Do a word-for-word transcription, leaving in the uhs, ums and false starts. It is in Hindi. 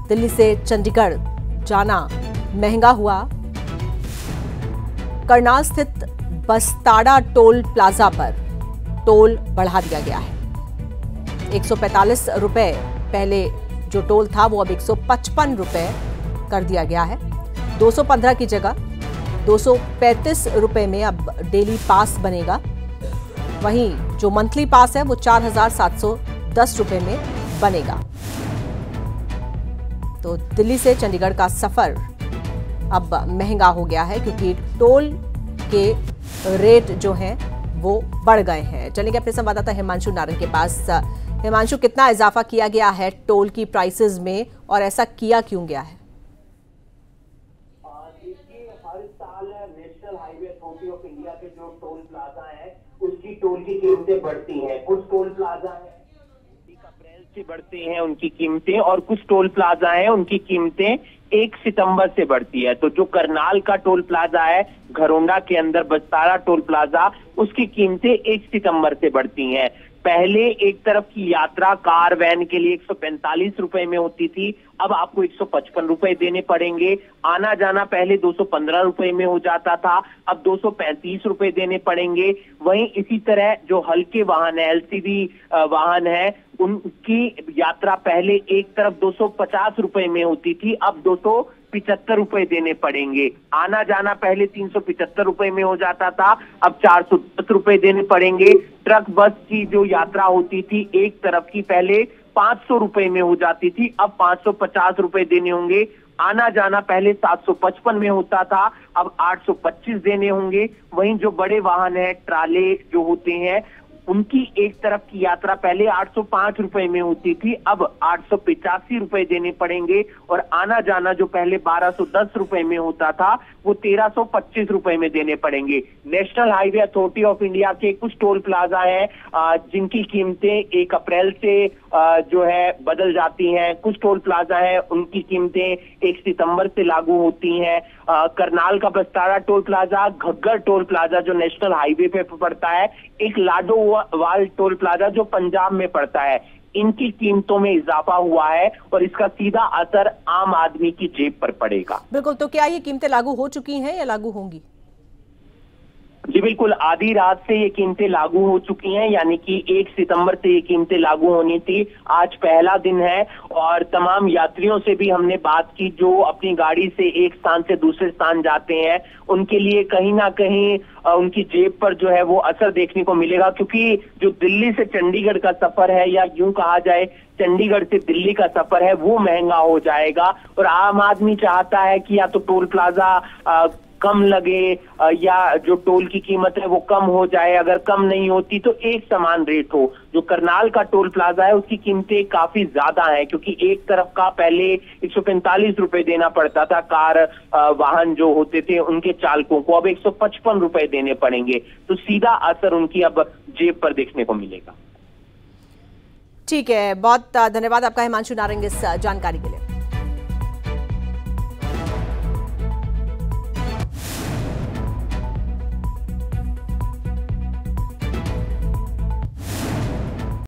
दिल्ली से चंडीगढ़ जाना महंगा हुआ। करनाल स्थित बस्ताड़ा टोल प्लाजा पर टोल बढ़ा दिया गया है। एक सौ पैंतालीस रुपए पहले जो टोल था वो अब एक सौ पचपन रुपए कर दिया गया है। दो सौ पंद्रह की जगह दो सौ पैंतीस रुपए में अब डेली पास बनेगा। वहीं जो मंथली पास है वो चार हजार सात सौ दस रुपए में बनेगा। तो दिल्ली से चंडीगढ़ का सफर अब महंगा हो गया है क्योंकि टोल के रेट जो हैं वो बढ़ गए हैं। चलेंगे अपने संवाददाता हिमांशु नारंग के पास। हिमांशु, कितना इजाफा किया गया है टोल की प्राइसेस में और ऐसा किया क्यों गया है? हर साल National Highway Authority of India के जो टोल प्लाजा है उसकी टोल की कीमतें बढ़ती हैं। कुछ टोल प्लाजा है एक अप्रैल से बढ़ते हैं उनकी कीमतें, और कुछ टोल प्लाजा है उनकी कीमतें एक सितंबर से बढ़ती है। तो जो करनाल का टोल प्लाजा है घरोंडा के अंदर बस्ताड़ा टोल प्लाजा, उसकी कीमतें एक सितंबर से बढ़ती हैं। पहले एक तरफ की यात्रा कार वैन के लिए एक सौ पैंतालीस रुपए में होती थी, अब आपको एक सौ पचपन रुपए देने पड़ेंगे। आना जाना पहले दो सौ पंद्रह रुपए में हो जाता था, अब दो सौ पैंतीस रुपए देने पड़ेंगे। वहीं इसी तरह जो हल्के वाहन है, एलसीवी वाहन है, उनकी यात्रा पहले एक तरफ दो सौ पचास रुपए में होती थी, अब दो सौ पिचहत्तर रुपए देने पड़ेंगे। आना जाना पहले तीन सौ पिचहत्तर रुपए में हो जाता था, अब चार सौ दस रुपए देने पड़ेंगे। ट्रक बस की जो यात्रा होती थी एक तरफ की पहले पांच सौ रुपए में हो जाती थी, अब पांच सौ पचास रुपए देने होंगे। आना जाना पहले सात सौ पचपन में होता था, अब आठ सौ पच्चीस देने होंगे। वहीं जो बड़े वाहन है, ट्राले जो होते हैं, उनकी एक तरफ की यात्रा पहले आठ सौ पांच रुपए में होती थी, अब आठ सौ पिचासी रुपए देने पड़ेंगे। और आना जाना जो पहले बारह सौ दस रुपए में होता था वो तेरह सौ पच्चीस रुपए में देने पड़ेंगे। National Highway Authority of India के कुछ टोल प्लाजा हैं जिनकी कीमतें एक अप्रैल से जो है बदल जाती हैं। कुछ टोल प्लाजा है उनकी कीमतें एक सितंबर से लागू होती हैं। करनाल का Bastara toll plaza, Ghaggar toll plaza जो नेशनल हाईवे पे पड़ता है, एक लाडोवाल टोल प्लाजा जो पंजाब में पड़ता है, इनकी कीमतों में इजाफा हुआ है और इसका सीधा असर आम आदमी की जेब पर पड़ेगा। बिल्कुल, तो क्या ये कीमतें लागू हो चुकी हैं या लागू होंगी? जी बिल्कुल, आधी रात से ये कीमतें लागू हो चुकी हैं, यानी कि एक सितंबर से ये कीमतें लागू होनी थी। आज पहला दिन है और तमाम यात्रियों से भी हमने बात की जो अपनी गाड़ी से एक स्थान से दूसरे स्थान जाते हैं, उनके लिए कहीं ना कहीं उनकी जेब पर जो है वो असर देखने को मिलेगा, क्योंकि जो दिल्ली से चंडीगढ़ का सफर है या यूं कहा जाए चंडीगढ़ से दिल्ली का सफर है वो महंगा हो जाएगा। और आम आदमी चाहता है कि या तो टोल प्लाजा आ, कम लगे या जो टोल की कीमत है वो कम हो जाए, अगर कम नहीं होती तो एक समान रेट हो। जो करनाल का टोल प्लाजा है उसकी कीमतें काफी ज्यादा हैं, क्योंकि एक तरफ का पहले एक सौ पैंतालीस रुपए देना पड़ता था कार वाहन जो होते थे उनके चालकों को, अब एक सौ पचपन रुपए देने पड़ेंगे। तो सीधा असर उनकी अब जेब पर देखने को मिलेगा। ठीक है, बहुत धन्यवाद आपका हिमांशु नारंग इस जानकारी के लिए।